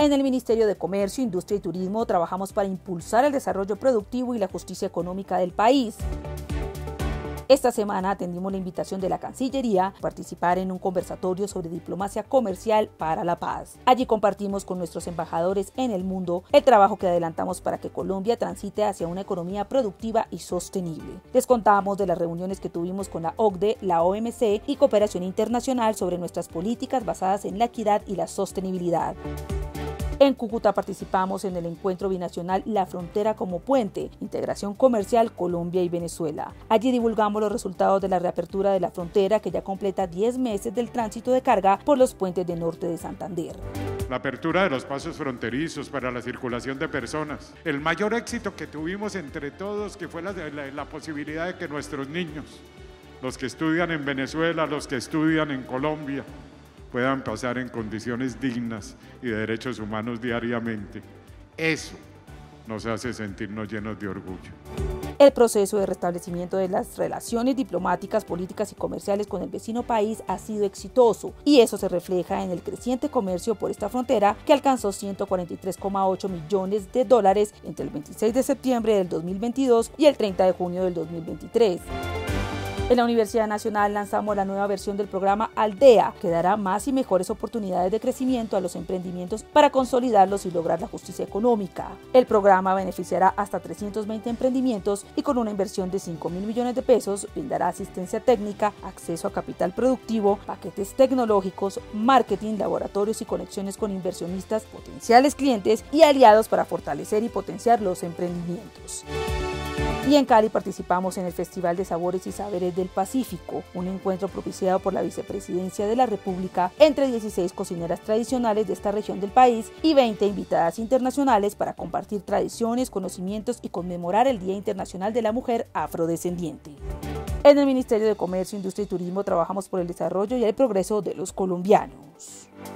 En el Ministerio de Comercio, Industria y Turismo trabajamos para impulsar el desarrollo productivo y la justicia económica del país. Esta semana atendimos la invitación de la Cancillería a participar en un conversatorio sobre diplomacia comercial para la paz. Allí compartimos con nuestros embajadores en el mundo el trabajo que adelantamos para que Colombia transite hacia una economía productiva y sostenible. Les contamos de las reuniones que tuvimos con la OCDE, la OMC y Cooperación Internacional sobre nuestras políticas basadas en la equidad y la sostenibilidad. En Cúcuta participamos en el encuentro binacional La Frontera como Puente, Integración Comercial Colombia y Venezuela. Allí divulgamos los resultados de la reapertura de la frontera que ya completa 10 meses del tránsito de carga por los puentes de norte de Santander. La apertura de los pasos fronterizos para la circulación de personas. El mayor éxito que tuvimos entre todos, que fue la posibilidad de que nuestros niños, los que estudian en Venezuela, los que estudian en Colombia, puedan pasar en condiciones dignas y de derechos humanos diariamente. Eso nos hace sentirnos llenos de orgullo. El proceso de restablecimiento de las relaciones diplomáticas, políticas y comerciales con el vecino país ha sido exitoso y eso se refleja en el creciente comercio por esta frontera que alcanzó $143,8 millones entre el 26 de septiembre del 2022 y el 30 de junio del 2023. En la Universidad Nacional lanzamos la nueva versión del programa Aldea, que dará más y mejores oportunidades de crecimiento a los emprendimientos para consolidarlos y lograr la justicia económica. El programa beneficiará hasta 320 emprendimientos y con una inversión de 5.000 millones de pesos brindará asistencia técnica, acceso a capital productivo, paquetes tecnológicos, marketing, laboratorios y conexiones con inversionistas, potenciales clientes y aliados para fortalecer y potenciar los emprendimientos. Y en Cali participamos en el Festival de Sabores y Saberes del Pacífico, un encuentro propiciado por la Vicepresidencia de la República entre 16 cocineras tradicionales de esta región del país y 20 invitadas internacionales para compartir tradiciones, conocimientos y conmemorar el Día Internacional de la Mujer Afrodescendiente. En el Ministerio de Comercio, Industria y Turismo trabajamos por el desarrollo y el progreso de los colombianos.